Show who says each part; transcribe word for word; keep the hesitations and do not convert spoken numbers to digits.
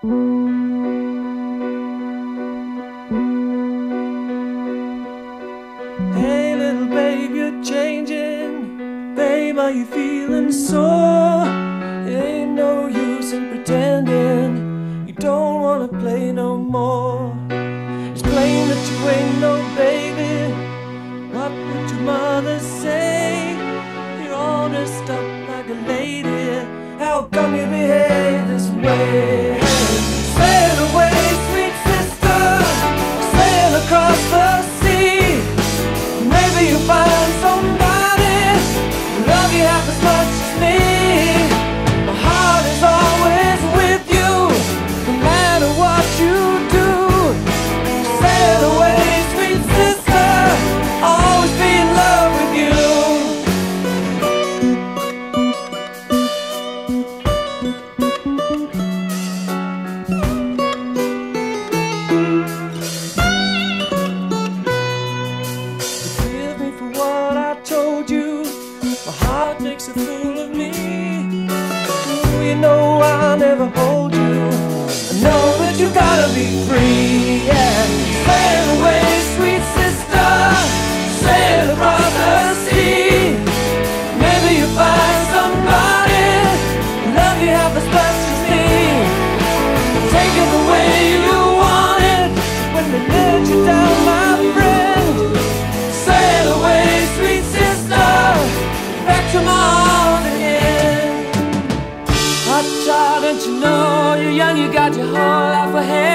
Speaker 1: Hey little babe, you're changing. Babe, are you feeling sore? It ain't no use in pretending you don't wanna play no more. It's plain that you ain't no baby. What would your mother say? You're all dressed up like a lady. How come you behave this way? Sail away, sweet sister, sail across the sea. Maybe you'll find somebody who love you half as much as me. My heart is always with you, no matter what you do. Sail away, sweet sister, I'll always be in love with you. Forgive me for what I told you. My heart makes a fool of me. Ooh, you know I'll never hold you. I know that you gotta be free, yeah. Sail away, sweet sister, sail across the sea. Maybe you'll find somebody who love you half as much as me. Take it the way you want it when they let you down, my friend. Sail away, sweet sister, back to my arms again. Hot child, don't you know you're young, you got your whole life ahead.